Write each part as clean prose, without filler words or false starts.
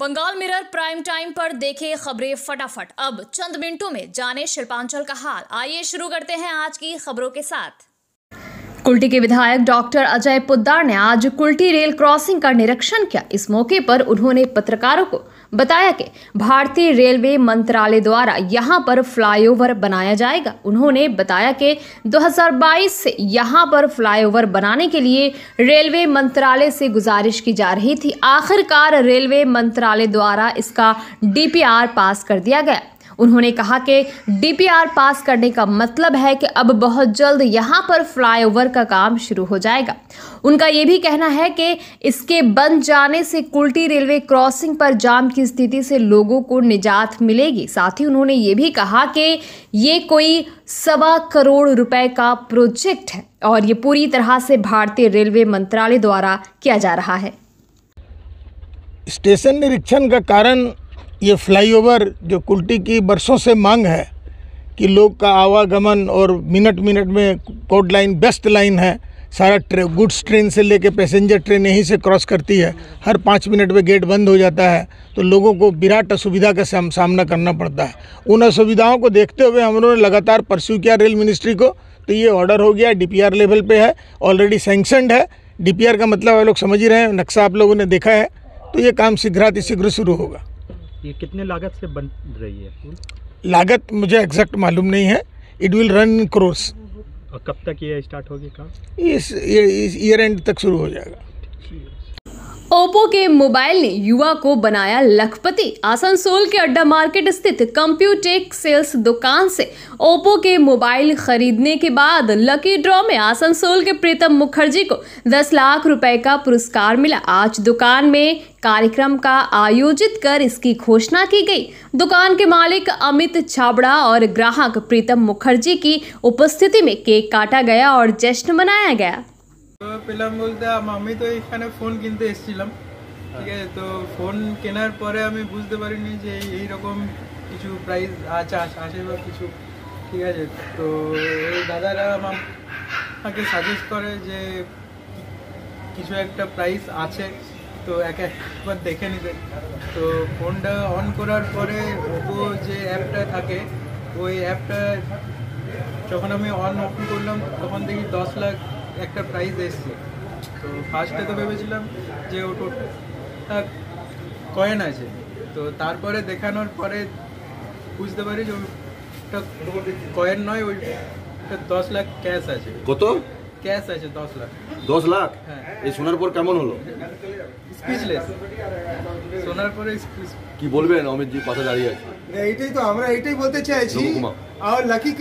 Bengal mirror prime time पर देखे खबरें फटाफट। अब चंद मिनटों में जाने शिल्पांचल का हाल। आइए शुरू करते हैं आज की खबरों के साथ। कुल्टी के विधायक डॉक्टर अजय पोद्दार ने आज कुल्टी रेल क्रॉसिंग का निरीक्षण किया। इस मौके पर उन्होंने पत्रकारों को बताया कि भारतीय रेलवे मंत्रालय द्वारा यहां पर फ्लाईओवर बनाया जाएगा। उन्होंने बताया कि 2022 से यहां पर फ्लाईओवर बनाने के लिए रेलवे मंत्रालय से गुजारिश की जा रही थी। आखिरकार रेलवे मंत्रालय द्वारा इसका DPR पास कर दिया गया। उन्होंने कहा कि DPR पास करने का मतलब है कि अब बहुत जल्द यहां पर फ्लाईओवर का काम शुरू हो जाएगा। उनका यह भी कहना है कि इसके बन जाने से कुल्टी रेलवे क्रॉसिंग पर जाम की स्थिति से लोगों को निजात मिलेगी। साथ ही उन्होंने ये भी कहा कि ये कोई 1.25 करोड़ रुपए का प्रोजेक्ट है और ये पूरी तरह से भारतीय रेलवे मंत्रालय द्वारा किया जा रहा है। स्टेशन निरीक्षण का कारण ये फ्लाईओवर जो कुल्टी की बरसों से मांग है कि लोग का आवागमन और मिनट मिनट में कोड लाइन बेस्ट लाइन है। सारा गुड्स ट्रेन से लेके पैसेंजर ट्रेन यहीं से क्रॉस करती है। हर 5 मिनट में गेट बंद हो जाता है तो लोगों को विराट असुविधा का सामना करना पड़ता है। उन असुविधाओं को देखते हुए हम लोगों ने लगातार परस्यू किया रेल मिनिस्ट्री को, तो ये ऑर्डर हो गया। DPR लेवल पे है, ऑलरेडी सैंक्शनड है। DPR का मतलब आप लोग समझ ही रहे हैं, नक्शा आप लोगों ने देखा है। तो ये काम शीघ्र शुरू होगा। ये कितने लागत से बन रही है? लागत मुझे एग्जैक्ट मालूम नहीं है। It will run in crores. और कब तक ये स्टार्ट होगी काम? इस ईयर एंड तक शुरू हो जाएगा। ओप्पो के मोबाइल ने युवा को बनाया लखपति। आसनसोल के अड्डा मार्केट स्थित कंप्यूटेक सेल्स दुकान से ओप्पो के मोबाइल खरीदने के बाद लकी ड्रॉ में आसनसोल के प्रीतम मुखर्जी को 10 लाख रुपए का पुरस्कार मिला। आज दुकान में कार्यक्रम का आयोजित कर इसकी घोषणा की गई। दुकान के मालिक अमित छाबड़ा और ग्राहक प्रीतम मुखर्जी की उपस्थिति में केक काटा गया और जश्न मनाया गया। तो পেলাম বলতে আমি তো এখানে ফোন কিনতে এসেছিলাম, ঠিক আছে। তো ফোন কেনার পরে আমি বুঝতে পারিনি যে এই রকম কিছু প্রাইস আসে বা কিছু, ঠিক আছে। তো এই দাদারা আমাকে সাজেস্ট করে যে কিছু একটা প্রাইস আছে, তো একবার দেখে নিতে। তো ফোনটা অন করার পরে ওপো যে অ্যাপটা থাকে ওই অ্যাপটা যখন আমি অন করলাম তখন দেখি 10 লাখ একটা প্রাইস এসছে। তো ফার্স্টে তো ভেবেছিলাম যে ওটা কয়েন আছে, তো তারপরে দেখানোর পরে বুঝতে পারি যে ওটা কয়েন নয়, ওইটা 10 লাখ ক্যাশ আছে। কত ক্যাশ আছে? 10 লাখ। 10 লাখ? হ্যাঁ। এই শোনার পর কেমন হলো? স্পিচলেস। শোনার পরে কি বলবেন অমিত জি পাশে দাঁড়িয়ে আছে? এইটাই তো আমরা এইটাই বলতে চাইছি, আমার লাকি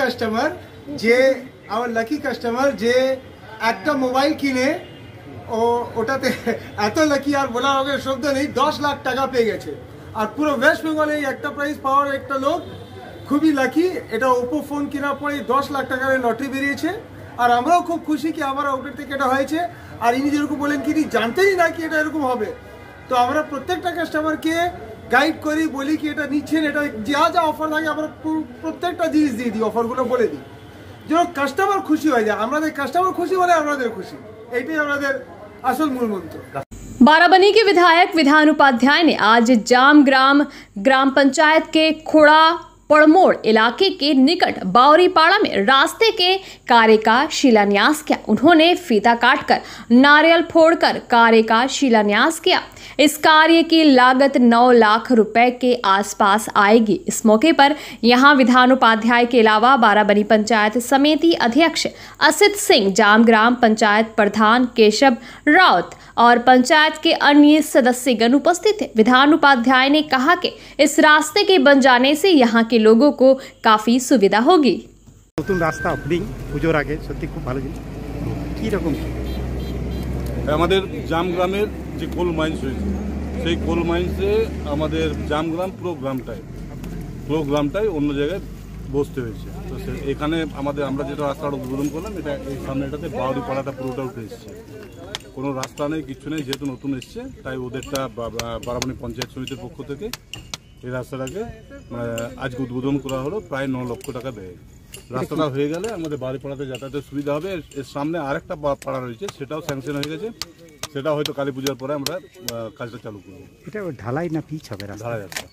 কাস্টমার যে একটা মোবাইল কিনে ওটাতে এত লাকি আর বলার আগে শব্দ নেই, 10 লাখ টাকা পেয়ে গেছে। আর পুরো ওয়েস্ট বেঙ্গলে একটা প্রাইজ পাওয়ার একটা লোক খুবই লাকি। এটা ওপো ফোন কেনার পরে 10 লাখ টাকার লটারি বেরিয়েছে আর আমরাও খুব খুশি কি আমার আউটলেট থেকে এটা হয়েছে। আর ইনি যেরকম বলেন কি জানতেই না কি এটা এরকম হবে। তো আমরা প্রত্যেকটা কাস্টমারকে গাইড করি, বলি কি এটা নিচ্ছেন, এটা যা অফার থাকে আমরা প্রত্যেকটা জিনিস দিয়ে দিই, অফারগুলো বলে দিই যেন কাস্টমার খুশি হয়ে যায়। আমাদের কাস্টমার খুশি হলে আমাদের খুশি, এইটাই আমাদের আসল মূল মন্ত্র। बाराबनी के विधायक विधान उपाध्याय ने आज जामग्राम ग्राम पंचायत के खोड़ा पड़मोड़ इलाके के निकट बावरीपाड़ा में रास्ते के कार्य का शिलान्यास किया। उन्होंने फीता काटकर नारियल फोड़कर कार्य का शिलान्यास किया। इस कार्य की लागत 9 लाख रुपए के आसपास आएगी। इस मौके पर यहां विधान उपाध्याय के अलावा बाराबनी पंचायत समिति अध्यक्ष असित सिंह, जामग्राम पंचायत प्रधान केशव राउत और पंचायत के अन्य सदस्यगण उपस्थित थे। विधान उपाध्याय ने कहा कि इस रास्ते के बन जाने से यहाँ के लोगों को काफी सुविधा होगी। নতুন রাস্তা ওপেনিং পুজোর আগে সত্যি খুব ভালো জিনিস। কি রকম আমাদের জামগ্রামের যে কোল মাইন্স হয়েছে সেই কোল মাইন্সে আমাদের জামগ্রাম পুরো গ্রামটাই অন্য জায়গায় বসতে হয়েছে। তো এখানে আমরা যেটা রাস্তাটা উদ্বোধন করলাম, এটা এই সামনেটাতে বাউরিপাড়াটা পুরোটা উঠে এসছে। কোনো রাস্তা নেই, কিচ্ছু নেই, যেহেতু নতুন এসছে তাই ওদেরটা বারাবণী পঞ্চায়েত সমিতির পক্ষ থেকে এই রাস্তাটাকে আজকে উদ্বোধন করা হলো প্রায় 9 লক্ষ টাকা ব্যয়। রাস্তাটা হয়ে গেলে আমাদের বাড়িপাড়াতে যাতায়াতের সুবিধা হবে। এর সামনে আরেকটা পাড়া রয়েছে, সেটাও স্যাংশন হয়ে গেছে, সেটা হয়তো কালী পূজার পরে আমরা কাজটা চালু করব। এটা ঢালাই না পিচ হবে রাস্তা? ঢালাই রাস্তা।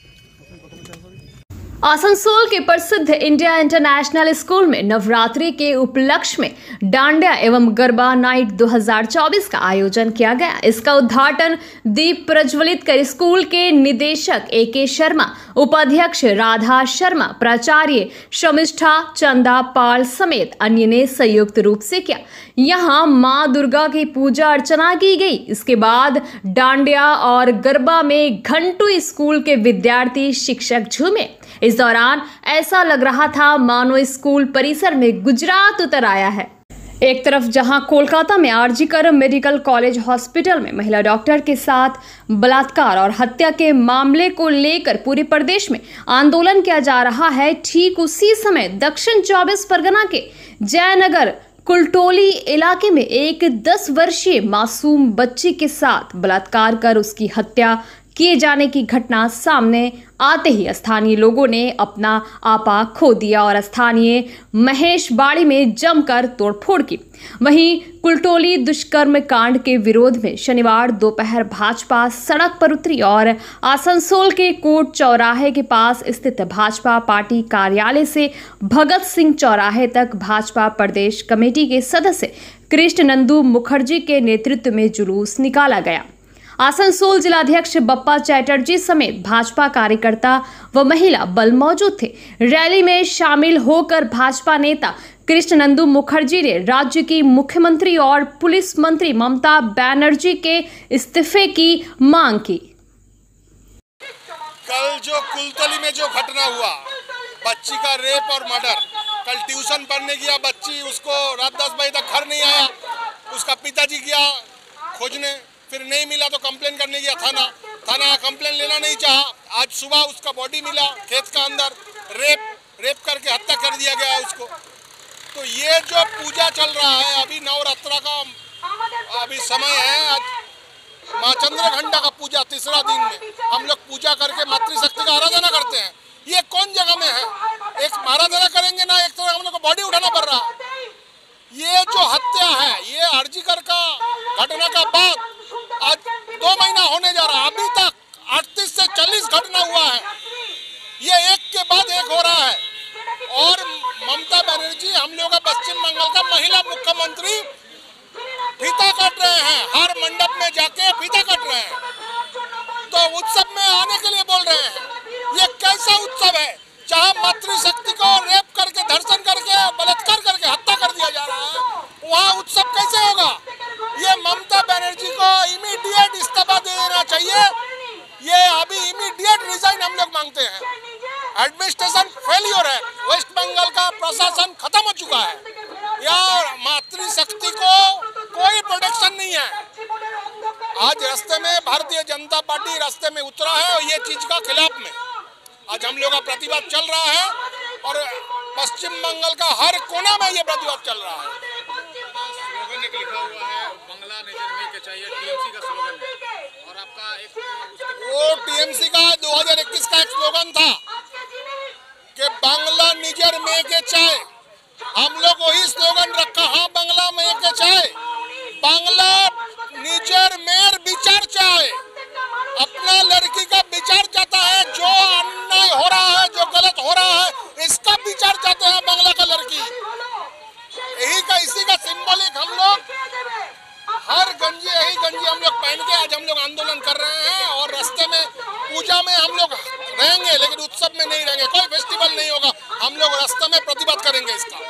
आसनसोल के प्रसिद्ध इंडिया इंटरनेशनल स्कूल में नवरात्रि के उपलक्ष्य में डांडिया एवं गरबा नाइट 2024 का आयोजन किया गया। इसका उद्घाटन दीप प्रज्वलित कर स्कूल के निदेशक AK शर्मा, उपाध्यक्ष राधा शर्मा, प्राचार्य शमिष्ठा चंदा पाल समेत अन्य ने संयुक्त रूप से किया। यहाँ मां दुर्गा की पूजा अर्चना की गई। इसके बाद डांडिया और गरबा में घंटों स्कूल के विद्यार्थी शिक्षक झूमे। इस दौरान ऐसा लग रहा था मानो स्कूल परिसर में गुजरात उतर आया है। एक तरफ जहां कोलकाता में आरजीकर मेडिकल कॉलेज हॉस्पिटल में महिला डॉक्टर के साथ बलात्कार और हत्या के मामले को लेकर पूरे प्रदेश में आंदोलन किया जा रहा है, ठीक उसी समय दक्षिण 24 परगना के जयनगर कुलटोली इलाके में एक 10 वर्षीय मासूम बच्ची के साथ बलात्कार कर उसकी हत्या किए जाने की घटना सामने आते ही स्थानीय लोगों ने अपना आपा खो दिया और स्थानीय महेश बाड़ी में जमकर तोड़फोड़ की। वहीं कुलटोली दुष्कर्म कांड के विरोध में शनिवार दोपहर भाजपा सड़क पर उतरी और आसनसोल के कोट चौराहे के पास स्थित भाजपा पार्टी कार्यालय से भगत सिंह चौराहे तक भाजपा प्रदेश कमेटी के सदस्य कृष्णनंदू मुखर्जी के नेतृत्व में जुलूस निकाला गया। आसनसोल जिलाध्यक्ष बप्पा चैटर्जी समेत भाजपा कार्यकर्ता व महिला बल मौजूद थे। रैली में शामिल होकर भाजपा नेता कृष्णनंदू मुखर्जी ने राज्य की मुख्यमंत्री और पुलिस मंत्री ममता बनर्जी के इस्तीफे की मांग की। कल जो कुलतली में जो घटना हुआ, बच्ची का रेप और मर्डर, कल ट्यूशन पढ़ने गया बच्ची, उसको रात 10 बजे तक घर नहीं आया, उसका पिताजी गया खोजने, फिर नहीं मिला तो कंप्लेन करने गया थाना कंप्लेन लेना नहीं चाहा। आज सुबह उसका बॉडी मिला खेत का अंदर, रेप करके हत्या कर दिया गया है उसको। तो ये जो पूजा चल रहा है, अभी नवरात्रा का अभी समय है, आज माँ चंद्रघंटा का पूजा तीसरा दिन में हम लोग पूजा करके मातृशक्ति का आराधना करते हैं। ये कौन जगह में है? एक आराधना करेंगे ना, एक तरह हम लोग को बॉडी उठाना पड़ रहा है। ये जो हत्या है, ये आरजीकर का घटना का बाद आज 2 महीना होने जा रहा है, अभी तक 38 से 40 घटना हुआ है। ये एक के बाद एक हो रहा है। और ममता बनर्जी हम लोग का पश्चिम बंगाल का महिला मुख्यमंत्री फीता काट रहे हैं, हर मंडप में जाके फीता काट रहे हैं, तो उत्सव में आने के लिए बोल रहे हैं। ये कैसा उत्सव है जहाँ मातृशक्ति को रेप करके, धर्षण करके, बलात्कार करके हत्या कर दिया जा रहा है? वहाँ उत्सव कैसे होगा? ये ममता बनर्जी को इमीडिएट इस्तीफा देना चाहिए। ये अभी इमीडिएट रिजाइन हम लोग मांगते हैं। एडमिनिस्ट्रेशन फेलियर है, वेस्ट बंगाल का प्रशासन खत्म हो चुका है। यार मातृशक्ति को कोई प्रोटेक्शन नहीं है। आज रास्ते में भारतीय जनता पार्टी रास्ते में उतरा है और ये चीज का खिलाफ में आज हम लोग का प्रतिवाद चल रहा है और पश्चिम बंगाल का हर कोना में ये प्रतिवाद चल रहा है। स्लोगन एक लिखा हुआ है, बांग्ला निजर में के चाहिए, टीएमसी का स्लोगन है और आपका एक वो टीएमसी का 2021 का एक स्लोगन था कि बांग्ला निजर में के चाय। हम लोग वही स्लोगन रखा, हाँ बांग्ला में के चाय, बांग्ला निजर में विचार चाहे, अपना लड़की का विचार चाहता है, जो अन्याय हो रहा है, जो गलत हो रहा है, इसका विचार चाहते हैं बांग्ला का लड़की। इसी का सिंबलिक हम लोग हर गंजी, यही गंजी हम लोग पहन के आज हम लोग आंदोलन कर रहे हैं और रास्ते में पूजा में हम लोग रहेंगे, लेकिन उत्सव में नहीं रहेंगे, कोई फेस्टिवल नहीं होगा। हम लोग रास्ते में प्रतिवाद करेंगे इसका।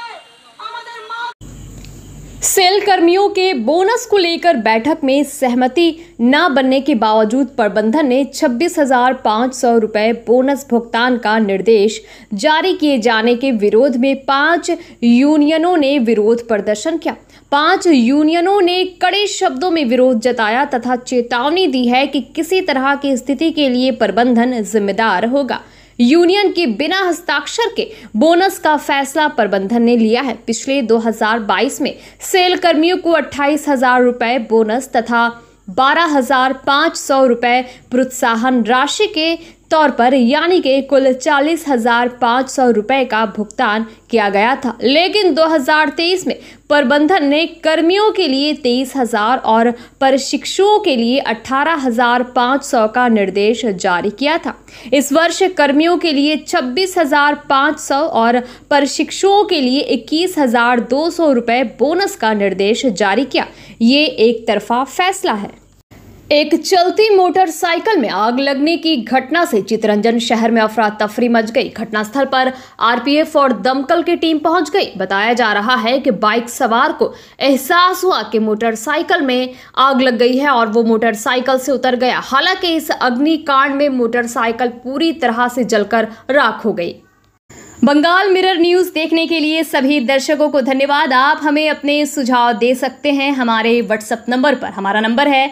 सेल कर्मियों के बोनस को लेकर बैठक में सहमति न बनने के बावजूद प्रबंधन ने 26,500 रुपए बोनस भुगतान का निर्देश जारी किए जाने के विरोध में 5 यूनियनों ने विरोध प्रदर्शन किया। 5 यूनियनों ने कड़े शब्दों में विरोध जताया तथा चेतावनी दी है कि किसी तरह की स्थिति के लिए प्रबंधन जिम्मेदार होगा। यूनियन के बिना हस्ताक्षर के बोनस का फैसला प्रबंधन ने लिया है। पिछले 2022 में सेल कर्मियों को 28,000 रुपए बोनस तथा 12,500 रुपए प्रोत्साहन राशि के तौर पर यानी कि कुल 40,500 रुपए का भुगतान किया गया था। लेकिन 2023 में प्रबंधन ने कर्मियों के लिए 23,000 और प्रशिक्षुओं के लिए 18,500 का निर्देश जारी किया था। इस वर्ष कर्मियों के लिए 26,500 और प्रशिक्षुओं के लिए 21,200 रुपए बोनस का निर्देश जारी किया। ये एक तरफा फैसला है। एक चलती मोटरसाइकिल में आग लगने की घटना से चितरंजन शहर में अफरा तफरी मच गई। घटनास्थल पर आरपीएफ और दमकल की टीम पहुंच गई। बताया जा रहा है कि बाइक सवार को एहसास हुआ कि मोटरसाइकिल में आग लग गई है और वो मोटरसाइकिल से उतर गया। हालांकि इस अग्निकांड में मोटरसाइकिल पूरी तरह से जलकर राख हो गई। बंगाल मिरर न्यूज़ देखने के लिए सभी दर्शकों को धन्यवाद। आप हमें अपने सुझाव दे सकते हैं हमारे व्हाट्सएप नंबर पर। हमारा नंबर है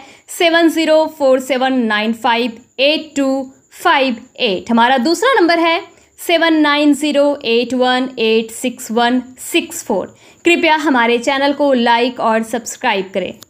7047958258। हमारा दूसरा नंबर है 7908186164। कृपया हमारे चैनल को लाइक और सब्सक्राइब करें।